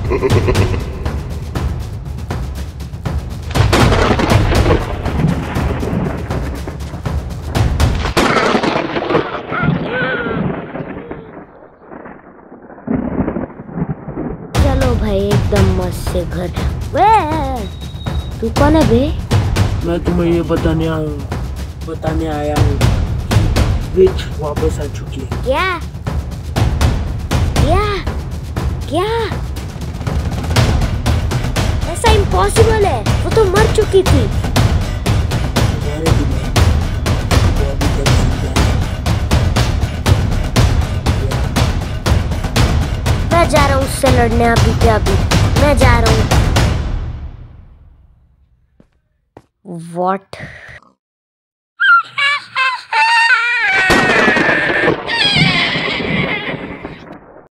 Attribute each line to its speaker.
Speaker 1: चलो भाई एकदम मस्त से घर। वे तू कौन है बे?
Speaker 2: मैं तुम्हें ये बताने आया हूँ कि विच वापस आ चुकी है।
Speaker 1: क्या क्या क्या? ऐसा इम्पॉसिबल है, वो तो मर चुकी थी।
Speaker 2: तुम्हारे दिमाग वो अभी तक जिंदा है।
Speaker 1: मैं जा रहा हूँ उससे लड़ने अभी के अभी। मैं जा रहा हूँ। What?